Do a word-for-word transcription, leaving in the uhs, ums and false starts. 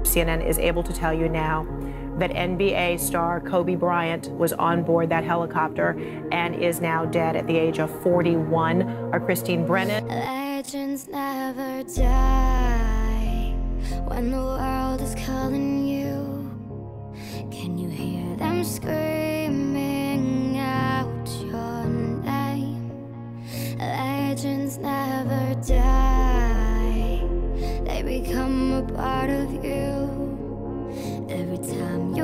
C N N is able to tell you now that N B A star Kobe Bryant was on board that helicopter and is now dead at the age of forty-one. Our Christine Brennan. Legends never die when the world is calling you. Can you hear them screaming out your name? Legends never die, they become a part of you every time you